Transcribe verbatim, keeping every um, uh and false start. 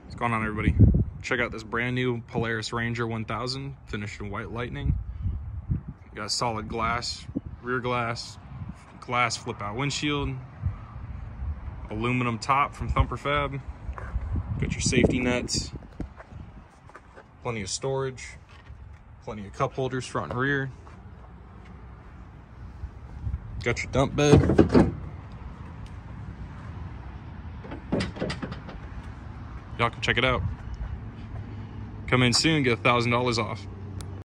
What's going on, everybody? Check out this brand new Polaris Ranger one thousand, finished in white lightning. You got solid glass, rear glass, glass flip out windshield, aluminum top from Thumper Fab. Got your safety nets, plenty of storage, plenty of cup holders front and rear. Got your dump bed. Y'all can check it out. Come in soon, get a thousand dollars off.